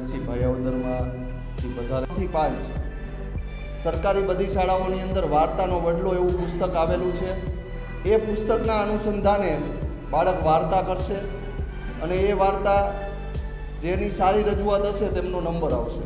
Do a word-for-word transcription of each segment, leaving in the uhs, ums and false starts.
CRC भायावदरमांथी पधारेથી પાંચ सरकारी बधी शाळाओनी अंदर वार्तानो वडलो एवुं पुस्तक आवेलुं छे। ए पुस्तकना अनुसंधाने बाळक वार्ता करशे अने ए वार्ता जेनी सारी रजूआत हशे तेमनो नंबर आवशे।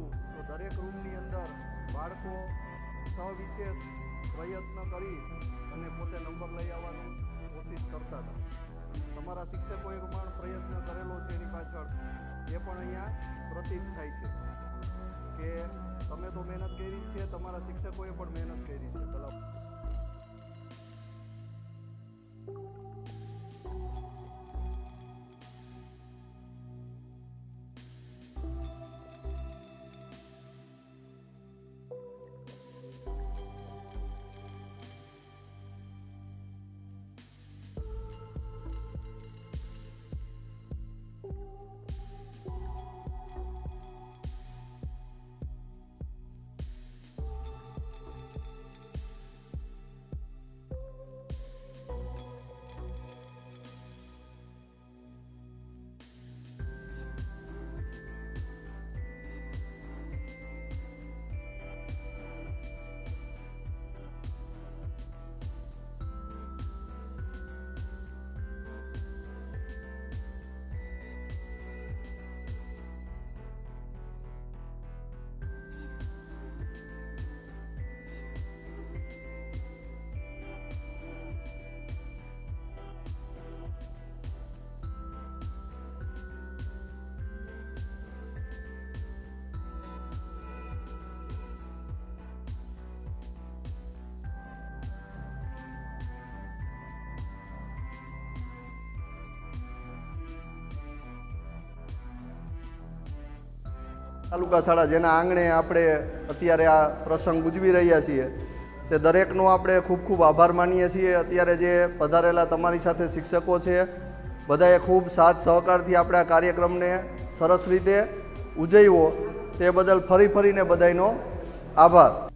છું તો દરેક રૂમની અંદર બાળકો સવિશેષ પ્રયત્ન કરી અને પોતે નંબર લઈ આવવાની કોશિશ કરતા હતા. તમારા શિક્ષકોએ પણ પ્રયત્ન કરેલો છે એની પાછળ એ પણ અહીંયા પ્રતીત થાય છે કે તમે તો મહેનત કરી છે, તમારા શિક્ષકોએ પણ મહેનત કરી છે. પેલા તાલુકા શાળા જેના આંગણે આપણે અત્યારે આ પ્રસંગ ઉજવી રહ્યા છીએ તે દરેકનો આપણે ખૂબ ખૂબ આભાર માનીએ છીએ. અત્યારે જે પધારેલા તમારી સાથે શિક્ષકો છે બધાએ ખૂબ સાથ સહકારથી આપણે આ કાર્યક્રમને સરસ રીતે ઉજવ્યો તે બદલ ફરી ફરીને બધાનો આભાર.